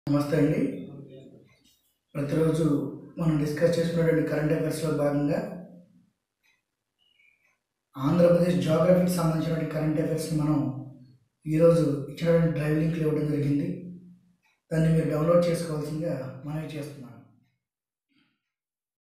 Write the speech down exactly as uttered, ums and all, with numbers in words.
నమస్తే అండి. ప్రతిరోజు మనం డిస్కస్ చేసుకునేటువంటి కరెంట్ అఫైర్స్లో భాగంగా ఆంధ్రప్రదేశ్ జాగ్రఫీకి సంబంధించినటువంటి కరెంట్ అఫైర్స్ని మనం ఈరోజు ఇచ్చినటువంటి డ్రైవ్ లింక్లు ఇవ్వడం జరిగింది. దాన్ని మీరు డౌన్లోడ్ చేసుకోవాల్సిందిగా మనవి చేస్తున్నాను.